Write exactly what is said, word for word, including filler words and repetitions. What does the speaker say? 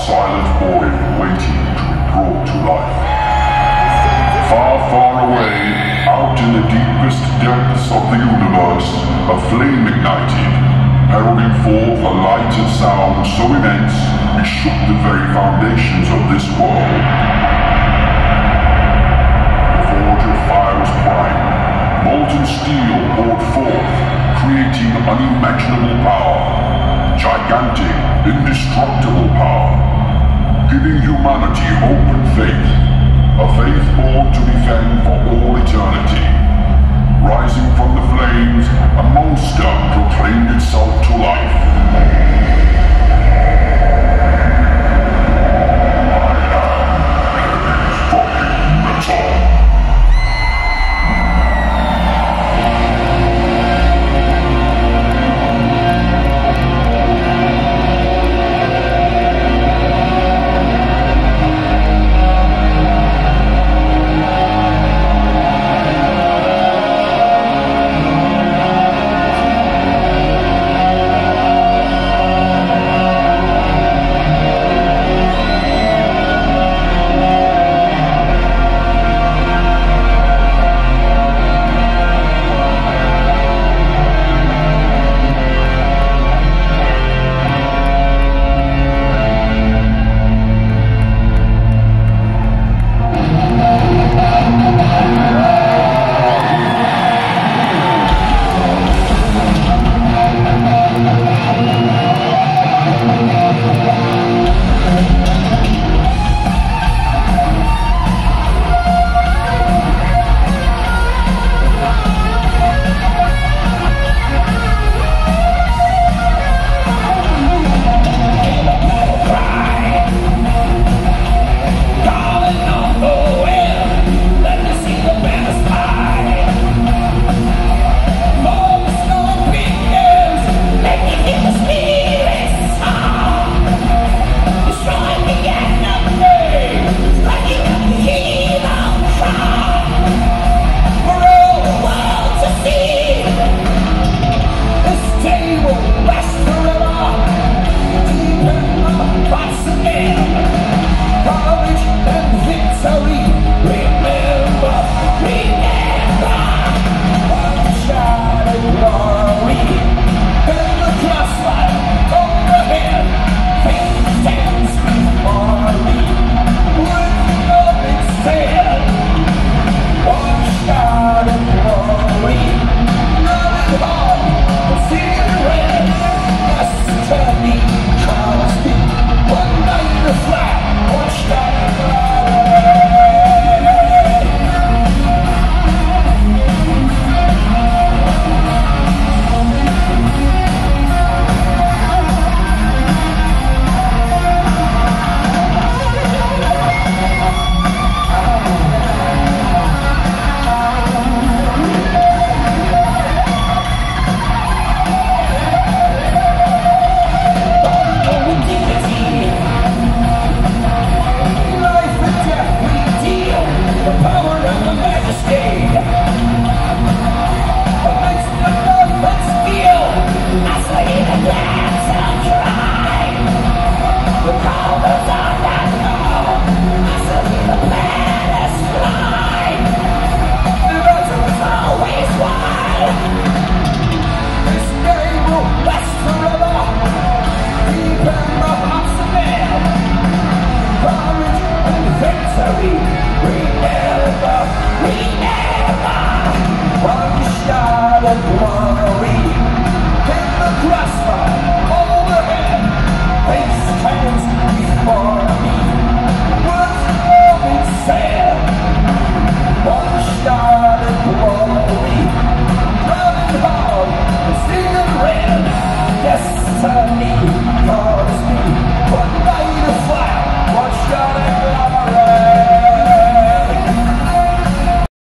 silent boy waiting to be brought to life. Far, far away, out in the deepest depths of the universe, a flame ignited, heralding forth a light and sound so immense it shook the very foundations of this world. The forge of fire was primed, molten steel poured forth, creating unimaginable power, gigantic, indestructible power, giving humanity hope and faith, a faith born to defend for all eternity. Rising from the flames, a monster proclaimed itself to life. Say